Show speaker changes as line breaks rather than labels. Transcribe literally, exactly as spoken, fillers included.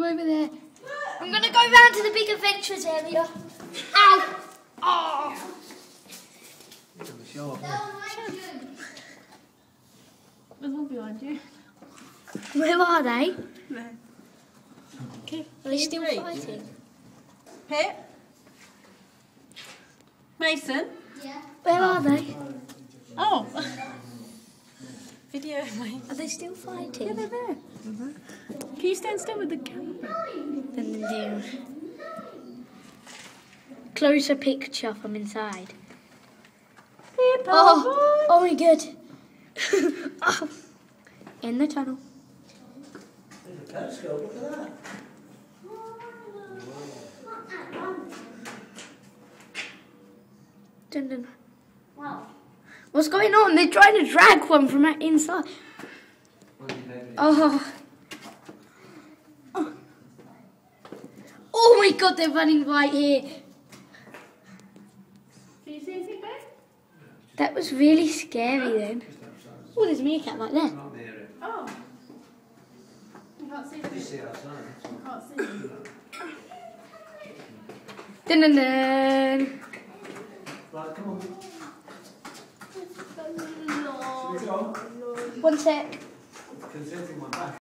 over there. I'm going to go round to the big adventures area. Ow! Oh!
There's one behind you.
Where are they?
There.
Okay. Are they still
Three.
fighting?
Pip? Mason?
Yeah. Where are they?
Oh! Video, mate.
Are they still fighting?
Yeah, they're there. Mm-hmm. Can you stand still with the camera?
Then do. Closer picture from inside.
Pip,
Oh, oh my god. Oh. In the tunnel.
There's a telescope, look at that.
Dun, dun. Wow. What's going on? They're trying to drag one from inside. Oh. Oh. Oh my god, they're running right here.
Can you see anything there?
That was really scary then. Oh, there's a meerkat right there.
Oh. You can't see it.
See outside.
You can't see it.
Dun, dun, dun.
Right, come on.
No.
Should we go?
One sec.
Consenting my back.